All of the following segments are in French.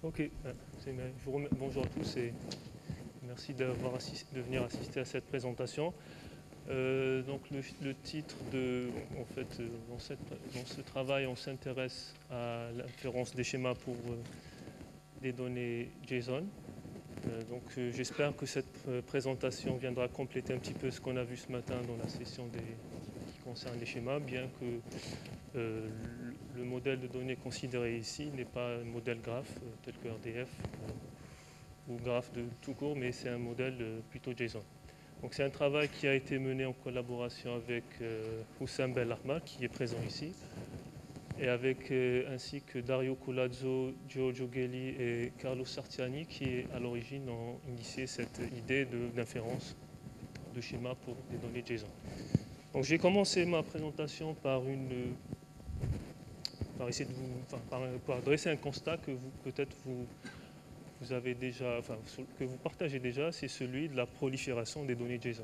Ok, bonjour à tous et merci de venir assister à cette présentation. Donc le titre en fait, dans ce travail, on s'intéresse à l'inférence des schémas pour des données JSON. J'espère que cette présentation viendra compléter un petit peu ce qu'on a vu ce matin dans la session qui concerne les schémas, bien que le modèle de données considéré ici n'est pas un modèle graphe tel que RDF ou graphe de tout court, mais c'est un modèle plutôt JSON. Donc c'est un travail qui a été mené en collaboration avec Houssam Belahma, qui est présent ici, et ainsi que Dario Colazzo, Giorgio Gheli et Carlo Sartiani, qui à l'origine ont initié cette idée d'inférence de schéma pour des données JSON. Donc j'ai commencé ma présentation par dresser un constat que vous avez déjà, que vous partagez déjà, c'est celui de la prolifération des données JSON.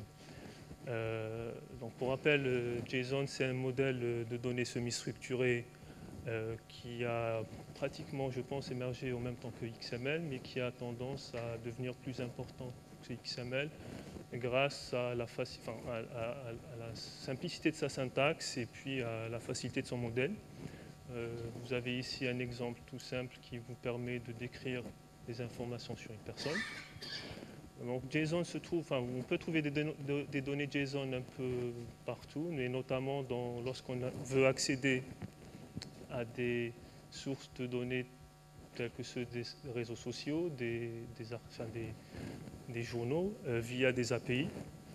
Donc pour rappel, JSON c'est un modèle de données semi-structurées qui a pratiquement, je pense, émergé en même temps que XML, mais qui a tendance à devenir plus important que XML grâce à la simplicité de sa syntaxe et puis à la facilité de son modèle. Vous avez ici un exemple tout simple qui vous permet de décrire des informations sur une personne. Donc JSON se trouve, on peut trouver des données JSON un peu partout, mais notamment lorsqu'on veut accéder à des sources de données telles que ceux des réseaux sociaux, des journaux, via des API.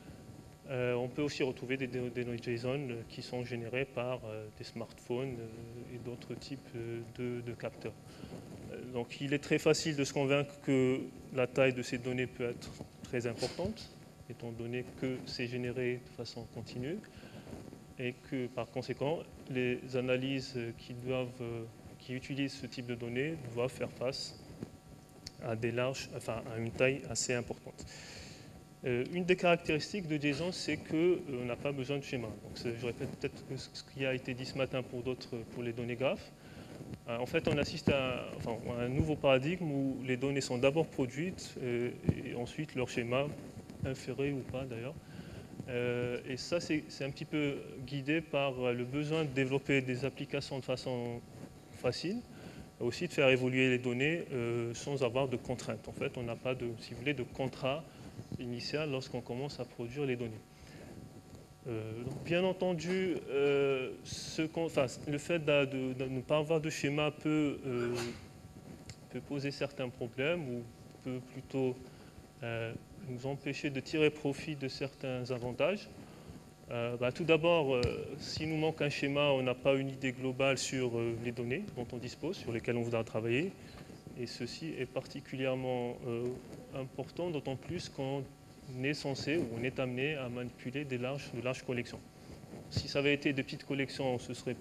On peut aussi retrouver des données JSON qui sont générées par des smartphones et d'autres types de capteurs. Donc il est très facile de se convaincre que la taille de ces données peut être très importante, étant donné que c'est généré de façon continue, et que par conséquent, les analyses qui utilisent ce type de données doivent faire face à à une taille assez importante. Une des caractéristiques de JSON, c'est qu'on n'a pas besoin de schéma. Donc, je répète peut-être ce qui a été dit ce matin pour les données graphes. En fait, on assiste à un nouveau paradigme où les données sont d'abord produites et ensuite leur schéma, inféré ou pas d'ailleurs. Et ça, c'est un petit peu guidé par le besoin de développer des applications de façon facile, aussi de faire évoluer les données sans avoir de contraintes. En fait, on n'a pas si vous voulez, de contrat initial lorsqu'on commence à produire les données. Donc, bien entendu, le fait de ne pas avoir de schéma peut poser certains problèmes ou peut plutôt nous empêcher de tirer profit de certains avantages. Tout d'abord, s'il nous manque un schéma, on n'a pas une idée globale sur les données dont on dispose, sur lesquelles on voudra travailler. Et ceci est particulièrement important, d'autant plus qu'on est censé ou on est amené à manipuler de larges collections. Si ça avait été de petites collections,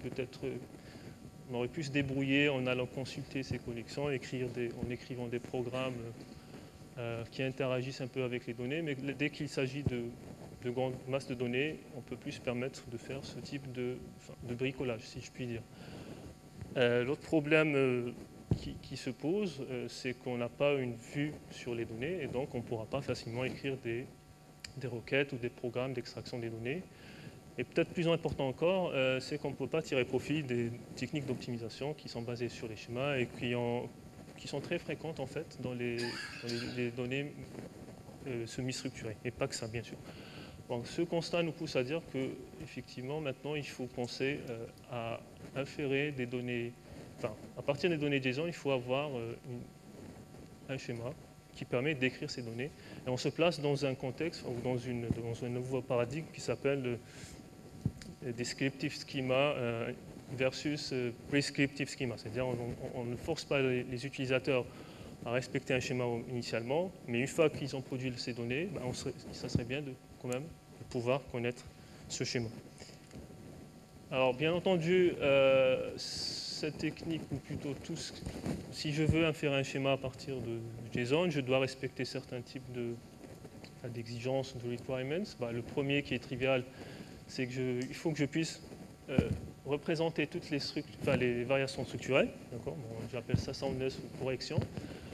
on aurait pu se débrouiller en allant consulter ces collections, en écrivant des programmes qui interagissent un peu avec les données, mais dès qu'il s'agit de grandes masses de données, on ne peut plus se permettre de faire ce type de bricolage, si je puis dire. L'autre problème qui se pose, c'est qu'on n'a pas une vue sur les données, et donc on ne pourra pas facilement écrire des requêtes ou des programmes d'extraction des données. Et peut-être plus important encore, c'est qu'on ne peut pas tirer profit des techniques d'optimisation qui sont basées sur les schémas et qui sont très fréquentes en fait dans les données semi-structurées, et pas que ça bien sûr. Donc, ce constat nous pousse à dire qu'effectivement maintenant il faut penser à inférer des données, à partir des données JSON, il faut avoir un schéma qui permet d'écrire ces données. Et on se place dans un contexte ou dans un nouveau paradigme qui s'appelle descriptive schema versus prescriptive schema. C'est-à-dire on ne force pas les utilisateurs à respecter un schéma initialement, mais une fois qu'ils ont produit ces données, ça serait bien quand même de pouvoir connaître ce schéma. Alors bien entendu, cette technique, ou plutôt si je veux inférer un schéma à partir de JSON, je dois respecter certains types d'exigences, de requirements. Le premier qui est trivial, c'est qu'il faut que je puisse représenter toutes les variations structurelles. J'appelle ça soundness ou correction.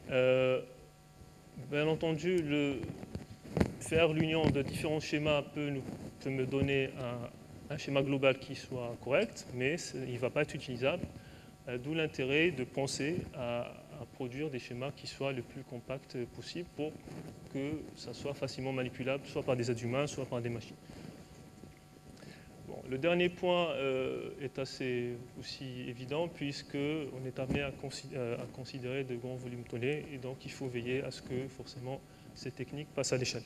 Bien entendu, faire l'union de différents schémas peut me donner un schéma global qui soit correct, mais il ne va pas être utilisable, d'où l'intérêt de penser à produire des schémas qui soient le plus compacts possible pour que ça soit facilement manipulable, soit par des êtres humains, soit par des machines. Bon, le dernier point est assez aussi évident puisqu'on est amené à considérer de grands volumes de données et donc il faut veiller à ce que forcément ces techniques passent à l'échelle.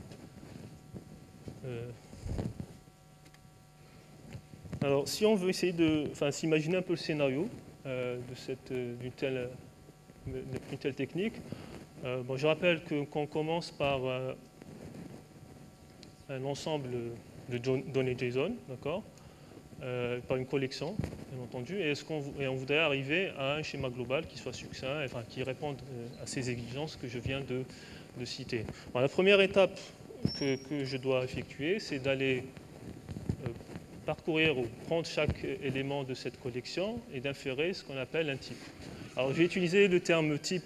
Alors si on veut essayer s'imaginer un peu le scénario d'une telle technique, bon, je rappelle qu'on commence par un ensemble de données JSON, d'accord, par une collection, bien entendu, et on voudrait arriver à un schéma global qui soit succinct, enfin, qui réponde à ces exigences que je viens de citer. Alors, la première étape que je dois effectuer, c'est d'aller parcourir ou prendre chaque élément de cette collection et d'inférer ce qu'on appelle un type. Alors, je vais utiliser le terme type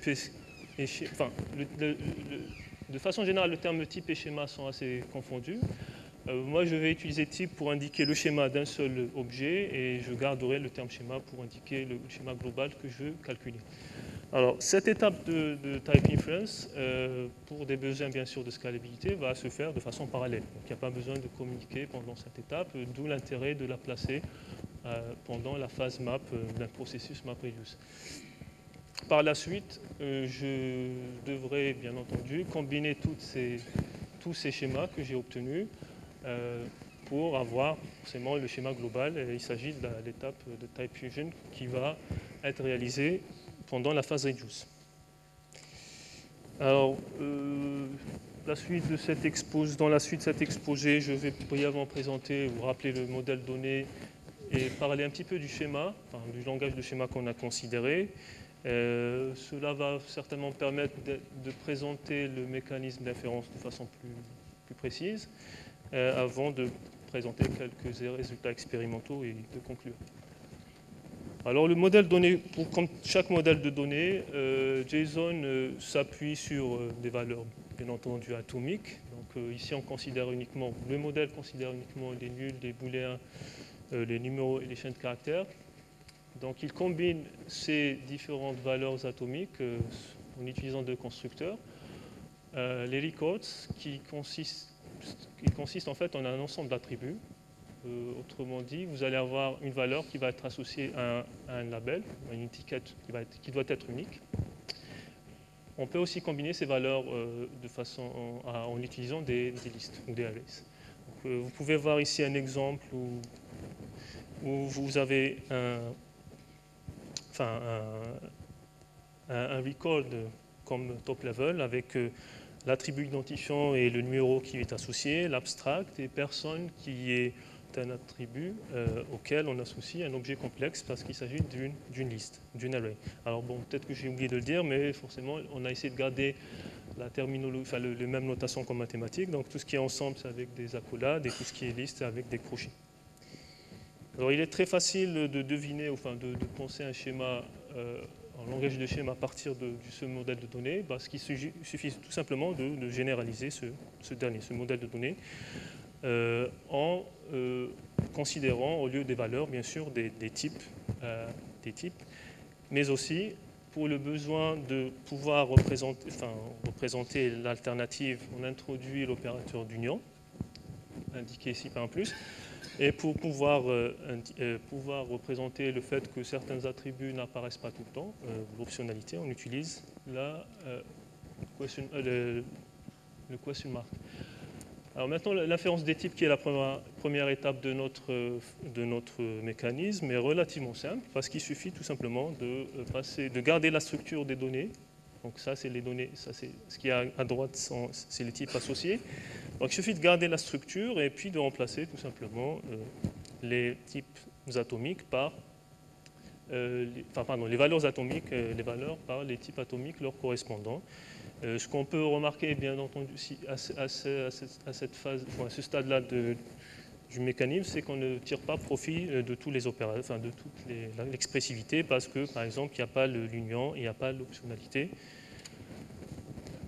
de façon générale, le terme type et schéma sont assez confondus. Moi, je vais utiliser type pour indiquer le schéma d'un seul objet et je garderai le terme schéma pour indiquer le schéma global que je veux calculer. Alors, cette étape de type inference, pour des besoins bien sûr de scalabilité, va se faire de façon parallèle. Donc, il n'y a pas besoin de communiquer pendant cette étape, d'où l'intérêt de la placer pendant la phase map d'un processus MapReduce. Par la suite, je devrais bien entendu combiner tous ces schémas que j'ai obtenus pour avoir forcément le schéma global. Et il s'agit de l'étape de Type Fusion qui va être réalisée pendant la phase Reduce. Alors, dans la suite de cet exposé, je vais brièvement présenter, vous rappeler le modèle donné et parler un petit peu du schéma, enfin, du langage de schéma qu'on a considéré. Cela va certainement permettre de présenter le mécanisme d'inférence de façon plus précise, avant de présenter quelques résultats expérimentaux et de conclure. Alors le modèle donné, comme chaque modèle de données, JSON s'appuie sur des valeurs bien entendu atomiques. Donc ici on considère uniquement, le modèle considère uniquement les nuls, les booléens, les numéros et les chaînes de caractères. Donc il combine ces différentes valeurs atomiques en utilisant deux constructeurs. Les records qui consiste en fait en un ensemble d'attributs. Autrement dit, vous allez avoir une valeur qui va être associée à un label, à une étiquette qui doit être unique. On peut aussi combiner ces valeurs en utilisant des listes ou des arrays. Donc, vous pouvez voir ici un exemple où vous avez un record comme top level avec l'attribut identifiant et le numéro qui est associé, l'abstract et personne qui est un attribut auquel on associe un objet complexe parce qu'il s'agit d'une liste, d'une array. Alors bon, peut-être que j'ai oublié de le dire, mais forcément, on a essayé de garder la terminologie, enfin, les mêmes notations qu'en mathématiques. Donc tout ce qui est ensemble, c'est avec des accolades, et tout ce qui est liste, c'est avec des crochets. Alors il est très facile de deviner, enfin de penser un schéma en langage de schéma à partir de ce modèle de données, parce qu'il suffit tout simplement de généraliser ce modèle de données en considérant au lieu des valeurs, bien sûr, des types, mais aussi pour le besoin de pouvoir représenter l'alternative, on introduit l'opérateur d'union, indiqué ici par un plus. Et pour pouvoir représenter le fait que certains attributs n'apparaissent pas tout le temps, l'optionnalité, on utilise le question mark. Alors maintenant, l'inférence des types, qui est la première étape de notre mécanisme, est relativement simple, parce qu'il suffit tout simplement de garder la structure des données. Donc ça, c'est les données, ça c'est ce qui est à droite, c'est les types associés. Donc il suffit de garder la structure et puis de remplacer tout simplement les types atomiques par les valeurs atomiques, les valeurs par les types atomiques leur correspondants. Ce qu'on peut remarquer, bien entendu, à cette phase, à ce stade-là du mécanisme, c'est qu'on ne tire pas profit de tous les opérateurs, enfin de toute l'expressivité, parce que, par exemple, il n'y a pas l'union, il n'y a pas l'optionnalité.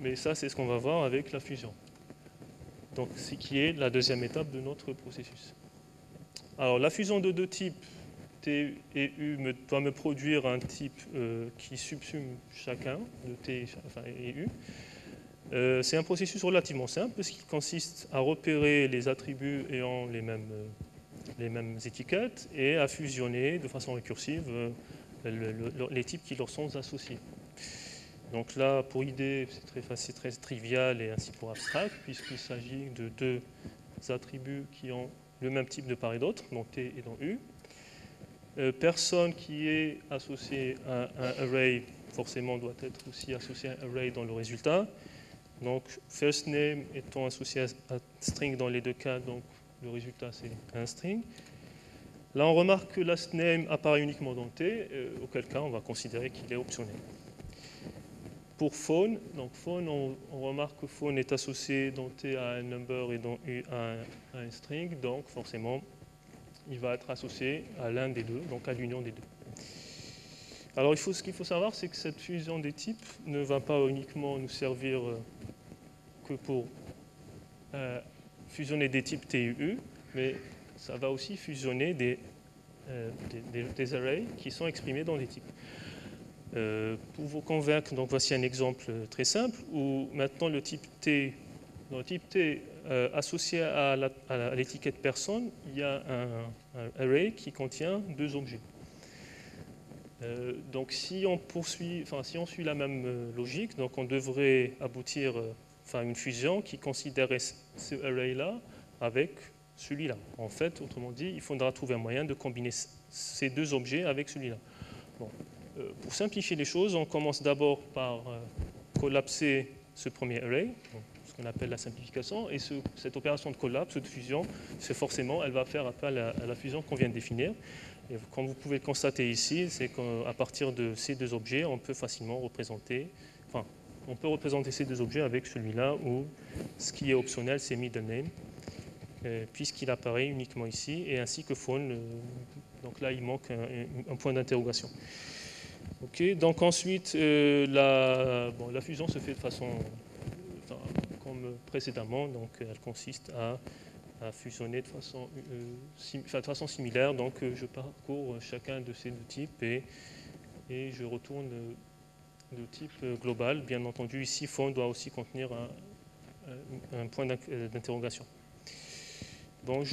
mais ça, c'est ce qu'on va voir avec la fusion. Donc, ce qui est la deuxième étape de notre processus. Alors, la fusion de deux types, T et U, doit me produire un type qui subsume chacun de T et U. C'est un processus relativement simple, parce qu'il consiste à repérer les attributs ayant les mêmes étiquettes et à fusionner de façon récursive les types qui leur sont associés. Donc là, pour idée, c'est très trivial et ainsi pour abstract, puisqu'il s'agit de deux attributs qui ont le même type de part et d'autre, donc T et dans U. Personne qui est associé à un array, forcément, doit être aussi associé à un array dans le résultat. Donc, first name étant associé à string dans les deux cas, donc le résultat c'est un string. Là, on remarque que last name apparaît uniquement dans T, auquel cas on va considérer qu'il est optionnel. Pour phone, donc phone, on remarque que phone est associé dans T à un number et dans U à un string, donc forcément il va être associé à l'un des deux, donc à l'union des deux. Alors ce qu'il faut savoir, c'est que cette fusion des types ne va pas uniquement nous servir que pour fusionner des types T et U, mais ça va aussi fusionner des arrays qui sont exprimés dans des types. Pour vous convaincre, donc voici un exemple très simple où maintenant le type T, dans le type T associé à l'étiquette personne, il y a un array qui contient deux objets. Donc si on suit la même logique, donc on devrait aboutir à une fusion qui considérerait ce array-là avec celui-là. En fait, autrement dit, il faudra trouver un moyen de combiner ces deux objets avec celui-là. Bon. Pour simplifier les choses, on commence d'abord par collapser ce premier array, ce qu'on appelle la simplification, et cette opération de collapse, de fusion, elle va faire appel à la fusion qu'on vient de définir. Et comme vous pouvez le constater ici, c'est qu'à partir de ces deux objets, on peut facilement représenter ces deux objets avec celui-là où ce qui est optionnel, c'est middle name, puisqu'il apparaît uniquement ici, et ainsi que phone. Donc là, il manque un point d'interrogation. Okay, donc ensuite, la fusion se fait de façon, comme précédemment, donc elle consiste à fusionner de façon similaire. Donc je parcours chacun de ces deux types et je retourne le type global. Bien entendu, ici, phone doit aussi contenir un point d'interrogation. Bon,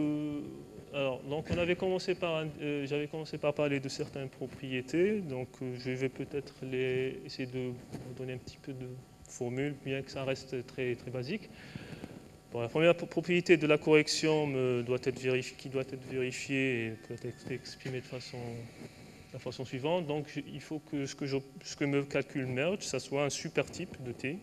donc j'avais commencé par parler de certaines propriétés, donc je vais peut-être essayer de vous donner un petit peu de formule, bien que ça reste très, très basique. Bon, la première propriété de la correction qui doit être vérifiée et peut être exprimée de la façon suivante. Donc il faut que ce que me calcule merge, ça soit un supertype de T.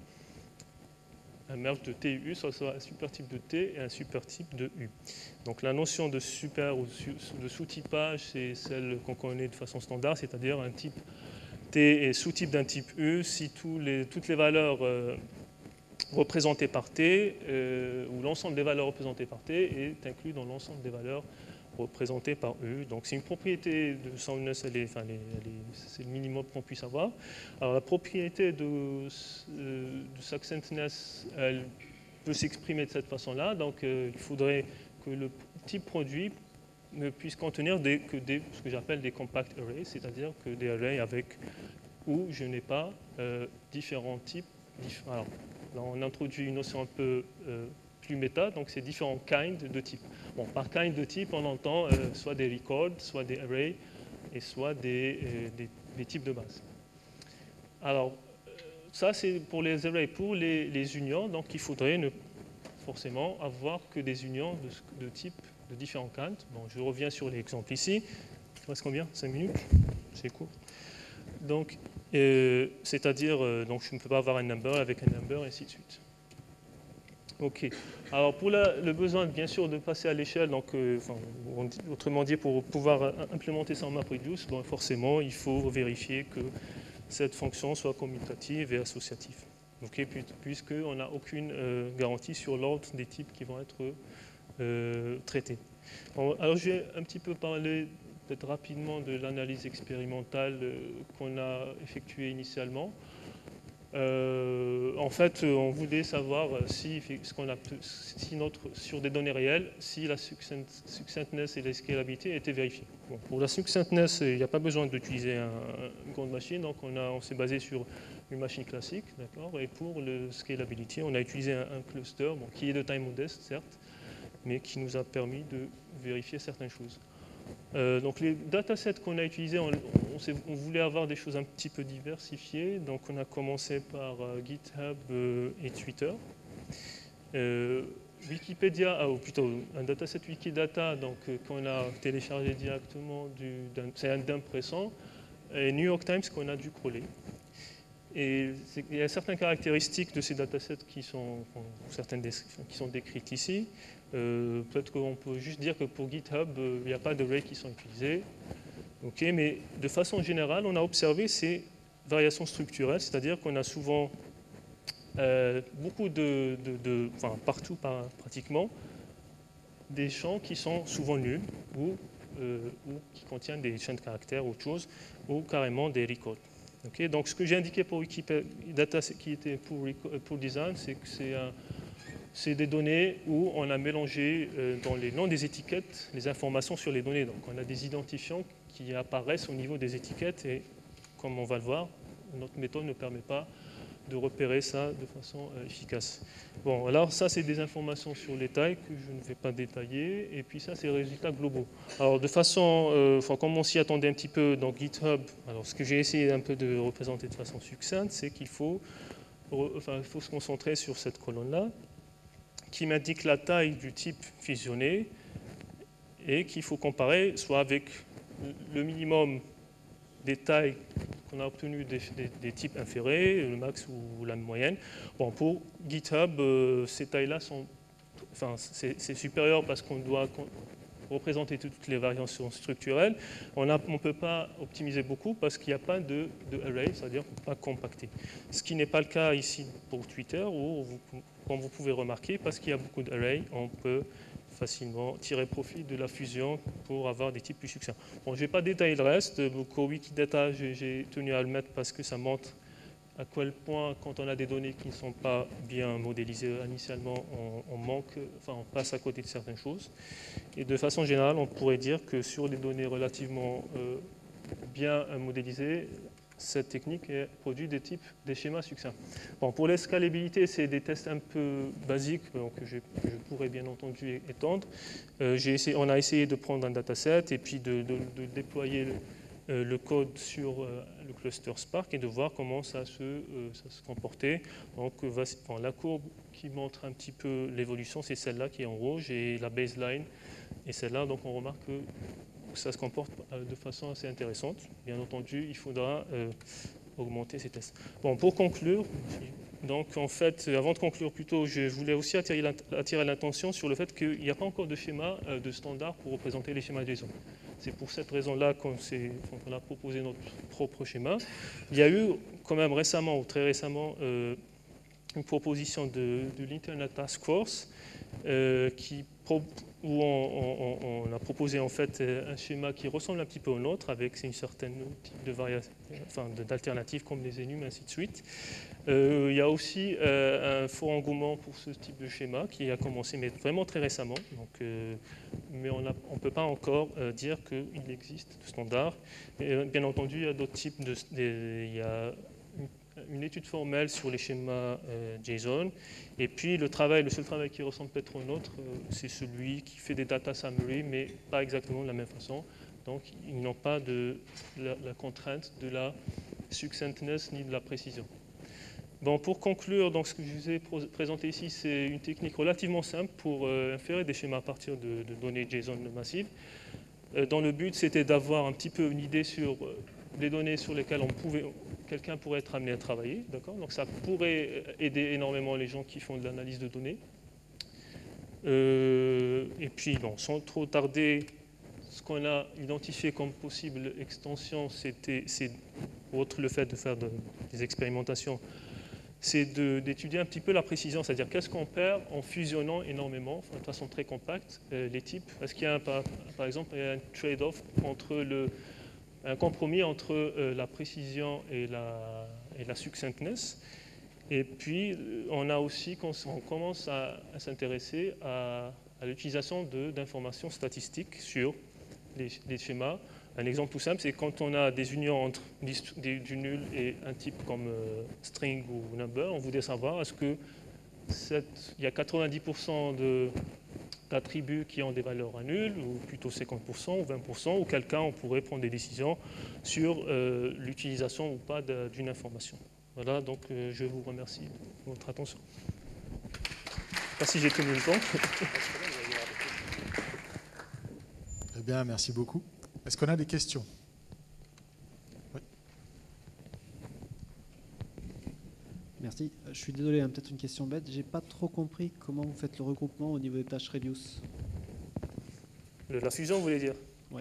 Un merge de T et U, ça soit un supertype de T et un supertype de U. Donc la notion de super ou de sous-typage, c'est celle qu'on connaît de façon standard, c'est-à-dire un type T est sous-type d'un type U si toutes les valeurs représentées par T, ou l'ensemble des valeurs représentées par T est inclus dans l'ensemble des valeurs représentées par U. Donc c'est une propriété de soundness, c'est le minimum qu'on puisse avoir. Alors la propriété de succinctness, elle peut s'exprimer de cette façon-là. Donc il faudrait que le type produit ne puisse contenir ce que j'appelle des compact arrays, c'est-à-dire que des arrays où je n'ai pas différents types. Alors, là, on introduit une notion un peu plus méta, donc c'est différents kinds de types. Bon, par kind de type, on entend soit des records, soit des arrays, et soit des types de base. Alors, ça c'est pour les arrays. Pour les unions, donc il faudrait ne forcément avoir que des unions de type de différents kinds. Bon, je reviens sur l'exemple ici. Il reste combien? 5 minutes? C'est court. Donc, c'est-à-dire, donc je ne peux pas avoir un number avec un number, et ainsi de suite. OK. Alors, pour le besoin, bien sûr, de passer à l'échelle, donc, autrement dit, pour pouvoir implémenter ça en MapReduce, bon, forcément, il faut vérifier que cette fonction soit commutative et associative. Okay, puisqu'on n'a aucune garantie sur l'ordre des types qui vont être traités. Bon, alors, je vais un petit peu parler peut-être rapidement de l'analyse expérimentale qu'on a effectuée initialement. En fait, on voulait savoir si, sur des données réelles, si la succinctness et la scalabilité étaient vérifiées. Bon, pour la succinctness, il n'y a pas besoin d'utiliser une grande machine, donc on s'est basé sur une machine classique, d'accord. Et pour le scalability, on a utilisé un cluster, bon, qui est de taille modeste, certes, mais qui nous a permis de vérifier certaines choses. Donc les datasets qu'on a utilisés, on voulait avoir des choses un petit peu diversifiées. Donc on a commencé par GitHub et Twitter. Wikipédia, ou plutôt un dataset Wikidata, donc qu'on a téléchargé directement c'est d'un pressant, et New York Times qu'on a dû crawler. Et il y a certaines caractéristiques de ces datasets qui sont décrites ici. Peut-être qu'on peut juste dire que pour GitHub, il n'y a pas d'arrays qui sont utilisés. Okay, mais de façon générale, on a observé ces variations structurelles, c'est-à-dire qu'on a souvent beaucoup partout pratiquement, des champs qui sont souvent nuls ou qui contiennent des chaînes de caractères ou autre chose, ou carrément des records. Okay, donc ce que j'ai indiqué pour Wikidata, qui était pour design, c'est que c'est des données où on a mélangé dans les noms des étiquettes les informations sur les données. Donc on a des identifiants qui apparaissent au niveau des étiquettes et comme on va le voir, notre méthode ne permet pas de repérer ça de façon efficace. Bon, alors ça c'est des informations sur les tailles que je ne vais pas détailler, et puis ça c'est les résultats globaux. Alors de façon, comme on s'y attendait un petit peu dans GitHub, alors ce que j'ai essayé un peu de représenter de façon succincte, c'est qu'il faut se concentrer sur cette colonne-là, qui m'indique la taille du type fusionné, et qu'il faut comparer soit avec le minimum des tailles qu'on a obtenues des types inférés, le max ou la moyenne. Bon, pour GitHub, ces tailles-là sont, c'est supérieur parce qu'on doit représenter toutes les variations structurelles. On ne peut pas optimiser beaucoup parce qu'il n'y a pas de array, c'est-à-dire qu'on ne peut pas compacter. Ce qui n'est pas le cas ici pour Twitter, où, comme vous pouvez remarquer, parce qu'il y a beaucoup d'arrays, on peut facilement tirer profit de la fusion pour avoir des types plus succincts. Bon, je ne vais pas détailler le reste. Au Wikidata, j'ai tenu à le mettre parce que ça montre à quel point, quand on a des données qui ne sont pas bien modélisées initialement, on passe à côté de certaines choses. Et de façon générale, on pourrait dire que sur des données relativement bien modélisées, cette technique produit des schémas succincts. Bon, pour la scalabilité, c'est des tests un peu basiques que je pourrais bien entendu étendre. On a essayé de prendre un dataset et puis de déployer le code sur le cluster Spark et de voir comment ça se comportait. Donc, la courbe qui montre un petit peu l'évolution, c'est celle-là qui est en rouge, et la baseline est celle-là. Donc, on remarque que ça se comporte de façon assez intéressante. Bien entendu, il faudra augmenter ces tests. Bon, pour conclure, donc en fait, avant de conclure plutôt, je voulais aussi attirer l'attention sur le fait qu'il n'y a pas encore de schéma de standard pour représenter les schémas JSON. C'est pour cette raison-là qu'on a proposé notre propre schéma. Il y a eu quand même récemment, ou très récemment, une proposition de l'Internet Task Force où on a proposé en fait un schéma qui ressemble un petit peu au nôtre, avec une certaine type d'alternatives comme les enums, ainsi de suite. Il y a aussi un fort engouement pour ce type de schéma qui a commencé, mais vraiment très récemment. Donc, mais on ne peut pas encore dire qu'il existe de standard. Et, bien entendu, il y a d'autres types il y a une étude formelle sur les schémas JSON. Et puis le seul travail qui ressemble peut-être au nôtre, c'est celui qui fait des data summary, mais pas exactement de la même façon. Donc ils n'ont pas la contrainte de la succinctness ni de la précision. Bon, pour conclure, donc, ce que je vous ai présenté ici, c'est une technique relativement simple pour inférer des schémas à partir de données JSON massives. Dont le but, c'était d'avoir un petit peu une idée sur les données sur lesquelles quelqu'un pourrait être amené à travailler. Donc ça pourrait aider énormément les gens qui font de l'analyse de données. Et puis, bon, sans trop tarder, ce qu'on a identifié comme possible extension, c'est outre le fait de faire des expérimentations, c'est d'étudier un petit peu la précision, c'est-à-dire qu'est-ce qu'on perd en fusionnant énormément, de façon très compacte, les types. Est-ce qu'il y a par exemple un trade-off un compromis entre la précision et la succinctness. Et puis, on a aussi, on commence à s'intéresser à l'utilisation d'informations statistiques sur les schémas. Un exemple tout simple, c'est quand on a des unions entre du nul et un type comme string ou number, on voudrait savoir est-ce que il y a 90% d'attributs qui ont des valeurs à nul, ou plutôt 50% ou 20%, auquel cas on pourrait prendre des décisions sur l'utilisation ou pas d'une information. Voilà, donc je vous remercie de votre attention. Je ne sais pas si j'ai tenu le temps. Très bien, merci beaucoup. Est-ce qu'on a des questions? Oui. Merci. Je suis désolé, hein, peut-être une question bête. J'ai pas trop compris comment vous faites le regroupement au niveau des tâches reduce. La fusion, vous voulez dire? Oui.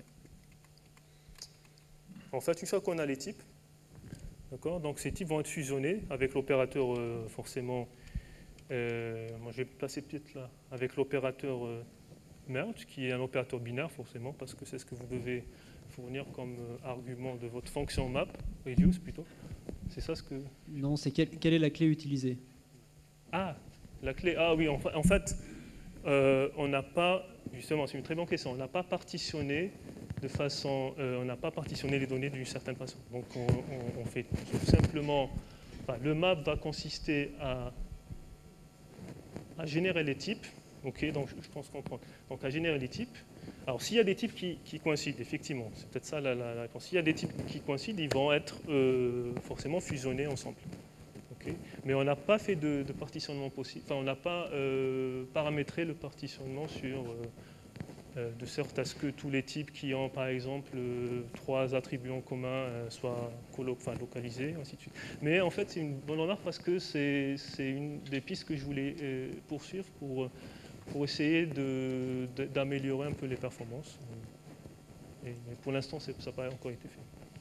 En fait, une fois qu'on a les types, d'accord, donc ces types vont être fusionnés avec l'opérateur forcément. Moi, je vais placer peut-être là avec l'opérateur merge, qui est un opérateur binaire forcément, parce que c'est ce que vous devez fournir comme argument de votre fonction map, reduce plutôt. C'est ça ce que... Non, c'est quelle est la clé utilisée? Ah, la clé. Ah oui, en fait, on n'a pas, justement, c'est une très bonne question, on n'a pas partitionné de façon, on n'a pas partitionné les données d'une certaine façon. Donc on fait tout simplement, enfin, le map va consister à générer les types. Ok, donc je pense comprendre. Donc à générer les types. Alors s'il y a des types qui coïncident, effectivement, c'est peut-être ça la réponse. S'il y a des types qui coïncident, ils vont être forcément fusionnés ensemble. Okay. Mais on n'a pas fait de partitionnement possible. Enfin, on n'a pas paramétré le partitionnement sur de sorte à ce que tous les types qui ont par exemple 3 attributs en commun soient localisés, ainsi de suite. Mais en fait, c'est une bonne remarque parce que c'est une des pistes que je voulais poursuivre pour essayer d'améliorer un peu les performances. Mais pour l'instant, ça n'a pas encore été fait.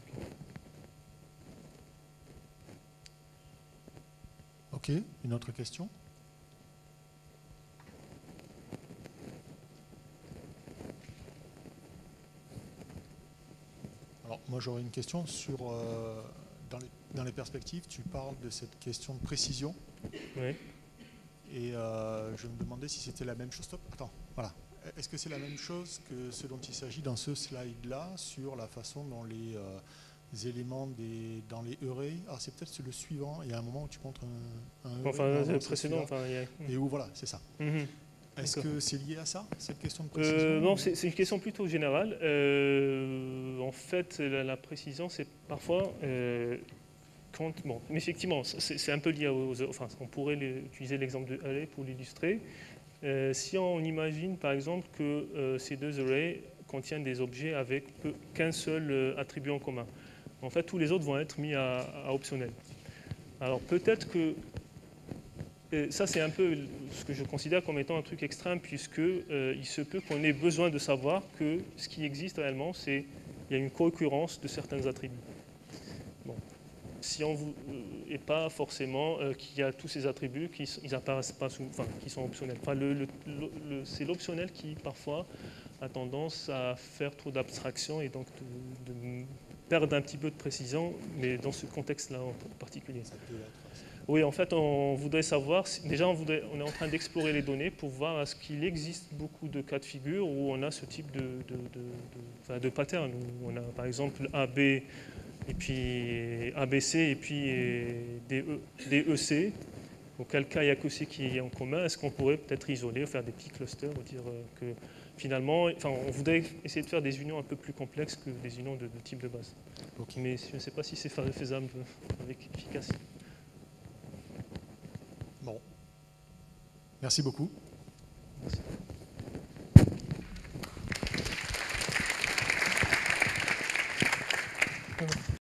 Ok, une autre question? Alors, moi j'aurais une question sur, dans les perspectives, tu parles de cette question de précision. Oui. Et je me demandais si c'était la même chose. Stop, attends, voilà. Est-ce que c'est la même chose que ce dont il s'agit dans ce slide-là, sur la façon dont les éléments dans les arrays, alors c'est peut-être le suivant, il y a un moment où tu montres un array, enfin, le précédent, enfin, et où voilà, c'est ça. Mm-hmm. Est-ce que c'est lié à ça, cette question de précision? Non, c'est une question plutôt générale. En fait, la précision, c'est parfois... bon, mais effectivement, c'est un peu lié enfin, on pourrait utiliser l'exemple de array pour l'illustrer. Si on imagine, par exemple, que ces deux arrays contiennent des objets avec qu'un seul attribut en commun, en fait, tous les autres vont être mis à optionnel. Alors, peut-être que ça, c'est un peu ce que je considère comme étant un truc extrême, puisque il se peut qu'on ait besoin de savoir que ce qui existe réellement, c'est qu'il y a une co-occurrence de certains attributs. Bon. Si on vous et pas forcément qu'il y a tous ces attributs qui apparaissent pas qui sont optionnels. Enfin, c'est l'optionnel qui parfois a tendance à faire trop d'abstraction et donc de perdre un petit peu de précision, mais dans ce contexte-là en particulier. Oui, en fait, on voudrait savoir, déjà on est en train d'explorer les données pour voir est-ce qu'il existe beaucoup de cas de figure où on a ce type de pattern, où on a par exemple AB et puis ABC et puis DEC, auquel cas il n'y a que C qui est en commun. Est-ce qu'on pourrait peut-être isoler, faire des petits clusters, dire que finalement, enfin, on voudrait essayer de faire des unions un peu plus complexes que des unions de type de base. Okay. Mais je ne sais pas si c'est faisable avec efficacité. Bon. Merci beaucoup.